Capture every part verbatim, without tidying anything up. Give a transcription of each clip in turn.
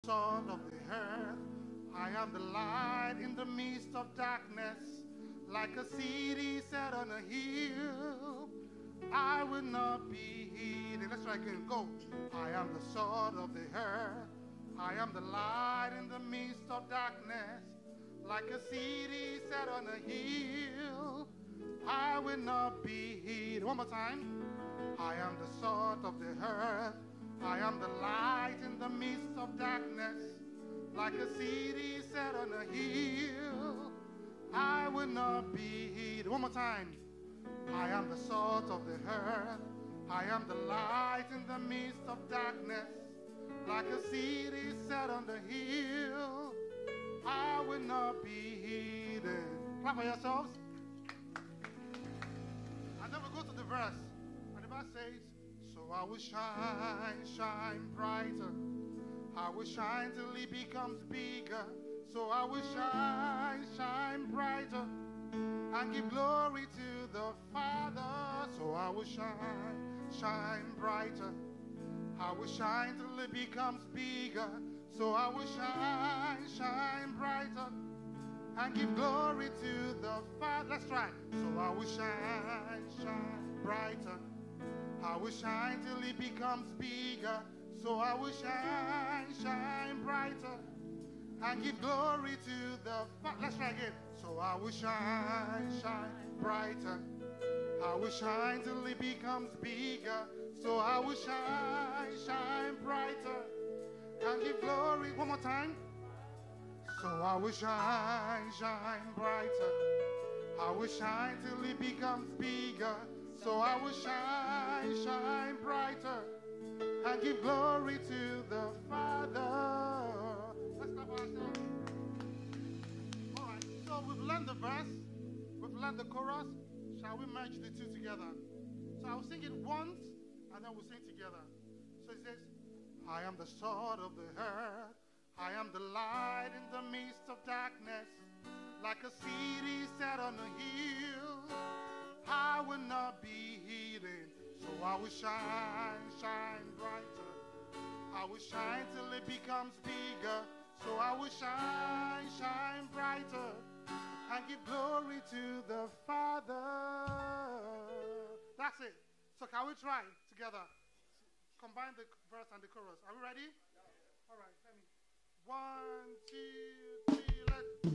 Salt of the earth, I am the light in the midst of darkness, like a city set on a hill. I will not be hidden. Let's try again. Go. I am the salt of the earth. I am the light in the midst of darkness, like a city set on a hill. I will not be hidden. One more time. I am the salt of the earth. I am the light in the midst of darkness, like a city set on a hill. I will not be hidden. One more time. I am the salt of the earth. I am the light in the midst of darkness, like a city set on the hill. I will not be hidden. Clap for yourselves. And then we go to the verse. And the verse says, so I will shine, shine brighter. I will shine till it becomes bigger. So I will shine, shine brighter, and give glory to the Father. So I will shine, shine brighter. I will shine till it becomes bigger. So I will shine, shine brighter, and give glory to the Father. Let's try. So I will shine, shine brighter. I will shine till it becomes bigger. So I will shine, shine brighter, and give glory to the Father. Let's try again. So I will shine, shine brighter. I will shine till it becomes bigger. So I will shine, shine brighter, and give glory. One more time. So I will shine, shine brighter. I will shine till it becomes bigger. So I will shine, shine brighter, and give glory to the Father. Let's clap ourselves. All right, so we've learned the verse, we've learned the chorus. Shall we merge the two together? So I'll sing it once, and then we'll sing together. So it says, I am the salt of the earth. I am the light in the midst of darkness, like a city set on a hill. I will not be hidden, so I will shine, shine brighter. I will shine till it becomes bigger. So I will shine, shine brighter, and give glory to the Father. That's it. So can we try together? Combine the verse and the chorus. Are we ready? All right, let me. One, two, three, let's.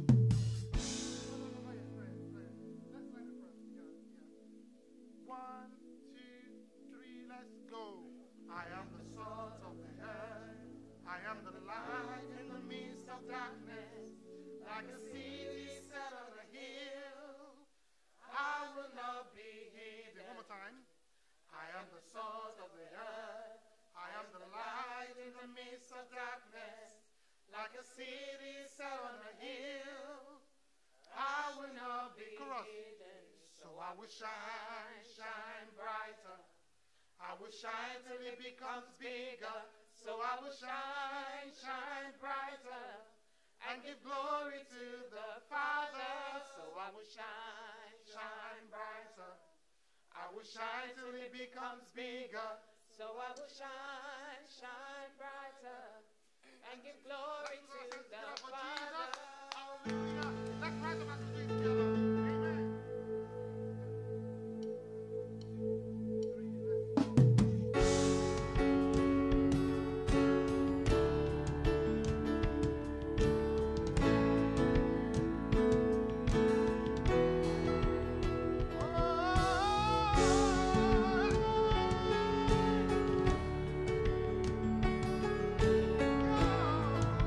One, two, three, let's go. I am the salt of the earth. I am the light in the midst of darkness, like a city set on a hill. I will not be hidden. One more time. I am the salt of the earth. I am the light in the midst of darkness, like a city set on a hill. I will not be hidden. So I will shine, shine brighter. I will shine till it becomes bigger. So I will shine, shine brighter, and give glory to the Father. So I will shine, shine brighter. I will shine till it becomes bigger. So I will shine, shine brighter, and give glory to the Father. Hallelujah. Let's rise up as we sing together. Oh,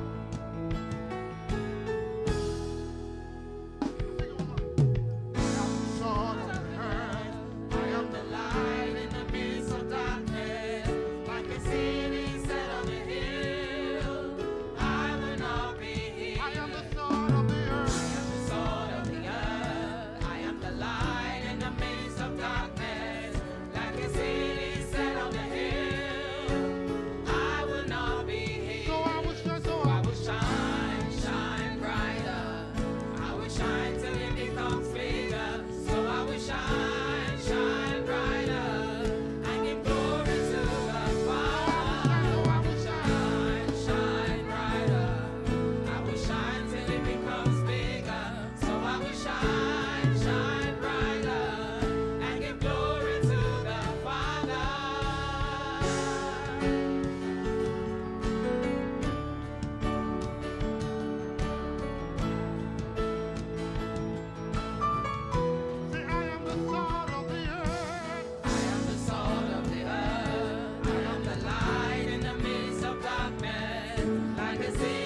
can see